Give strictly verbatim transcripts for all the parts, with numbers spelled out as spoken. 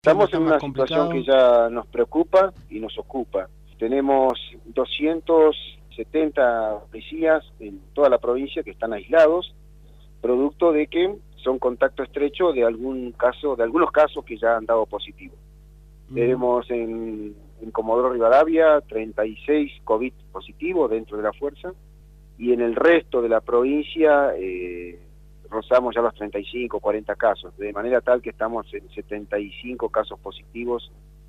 Estamos en una situación que ya nos preocupa y nos ocupa. Tenemos doscientos setenta policías en toda la provincia que están aislados, producto de que son contacto estrecho de algún caso, de algunos casos que ya han dado positivo. Mm. Tenemos en, en Comodoro Rivadavia treinta y seis COVID positivos dentro de la fuerza, y en el resto de la provincia eh, rozamos ya los treinta y cinco, cuarenta casos, de manera tal que estamos en setenta y cinco casos positivos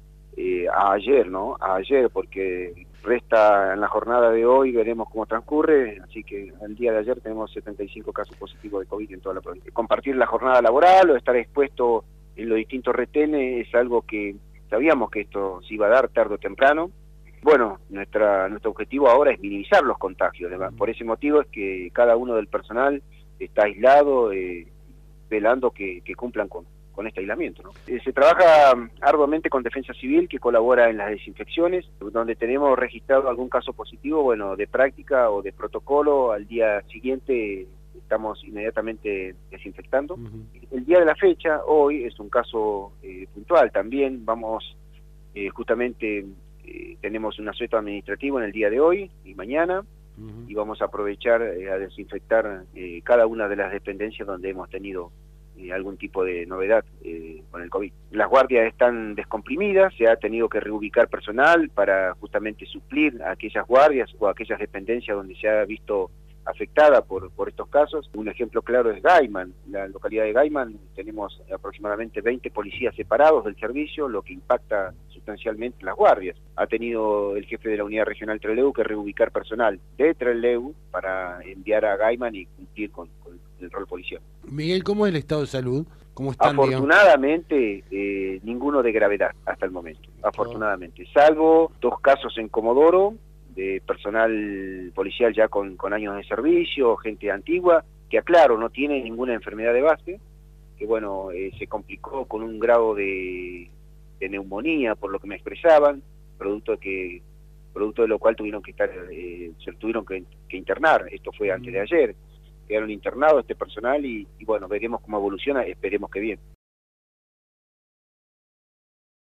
eh, a ayer, ¿no? A ayer, porque resta en la jornada de hoy, veremos cómo transcurre, así que el día de ayer tenemos setenta y cinco casos positivos de COVID en toda la provincia. Compartir la jornada laboral o estar expuesto en los distintos retenes es algo que sabíamos que esto se iba a dar tarde o temprano. Bueno, nuestra, nuestro objetivo ahora es minimizar los contagios, por ese motivo es que cada uno del personal está aislado, eh, velando que, que cumplan con, con este aislamiento, ¿no? Eh, se trabaja arduamente con Defensa Civil, que colabora en las desinfecciones, donde tenemos registrado algún caso positivo, bueno, de práctica o de protocolo, al día siguiente estamos inmediatamente desinfectando. Uh-huh. El día de la fecha, hoy, es un caso eh, puntual también, vamos eh, justamente... Eh, tenemos un asueto administrativo en el día de hoy y mañana, uh-huh. y vamos a aprovechar eh, a desinfectar eh, cada una de las dependencias donde hemos tenido eh, algún tipo de novedad eh, con el COVID. Las guardias están descomprimidas, se ha tenido que reubicar personal para justamente suplir a aquellas guardias o a aquellas dependencias donde se ha visto afectada por, por estos casos. Un ejemplo claro es Gaiman, la localidad de Gaiman, tenemos aproximadamente veinte policías separados del servicio, lo que impacta sustancialmente las guardias. Ha tenido el jefe de la unidad regional Trelew que reubicar personal de Trelew para enviar a Gaiman y cumplir con, con el rol policial. Miguel, ¿cómo es el estado de salud? ¿Cómo están, Afortunadamente, eh, ninguno de gravedad hasta el momento, afortunadamente, salvo dos casos en Comodoro, de personal policial ya con, con años de servicio, gente antigua, que aclaro, no tiene ninguna enfermedad de base, que bueno, eh, se complicó con un grado de, de neumonía, por lo que me expresaban, producto de que producto de lo cual tuvieron que estar, eh, se tuvieron que, que internar, esto fue antes de ayer, quedaron internados este personal y, y bueno, veremos cómo evoluciona, esperemos que bien.